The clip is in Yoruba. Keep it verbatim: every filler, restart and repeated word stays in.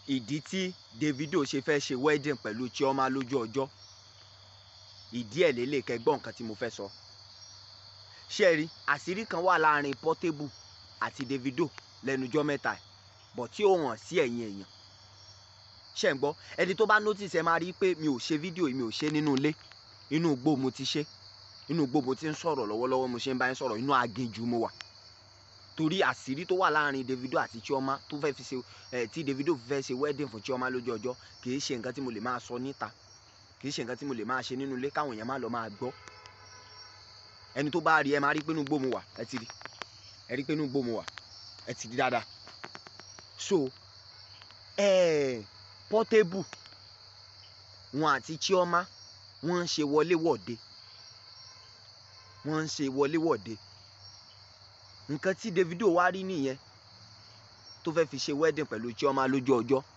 ìdí tí Davido ṣe fẹ́ ṣe wedding pẹ̀lú Chioma lójú ọjọ́ ìdí ẹ̀ lélẹ̀ kẹgbọ́n nǹkan tí mo fẹ́ sọ. ṣé ẹ rí àṣírí kan wà láàrin Portable àti Davido lẹ́nujọ́ mẹ́ta bọ̀ tí ó hàn sí ẹ̀yin èèyàn. ṣé ń gbọ́ ẹni tó bá notice ẹ máa rí pé mi ò ṣe fídíò mi ò ṣe nínú ilé, inú igbó mo ti ṣe, inú igbó mo ti ń sọ̀rọ̀ lọ́wọ́lọ́wọ́ mo ṣe ń bá yín sọ̀rọ̀, inú aginjù mo wà. torí àṣírí tó wà láàrin Davido àti Chioma tó fẹ́ fi ṣe ẹ̀ tí Davido fẹ́ ṣe wedding fún Chioma lójú ọjọ́ kì í ṣe nǹkan tí mo lè máa sọ níta, kì í ṣe nǹkan tí mo lè máa ṣe nínú ilé káwọn èèyàn má lọ máa gbọ́. ẹni tó bá rí ẹ máa rí pé inú igbó mo wà, ẹ ti rí ẹ rí pé inú igbó mo wà, ẹ ti rí dáadáa. so eh, Portable wọn àti Chioma wọ́n ń ṣe wọléwọ̀de wọ́n ń ṣe wọléwọ̀de nǹkan tí Davido wá rí nìyẹn tó fẹ́ fi ṣe wedding pẹ̀lú Chioma lójú ọjọ́.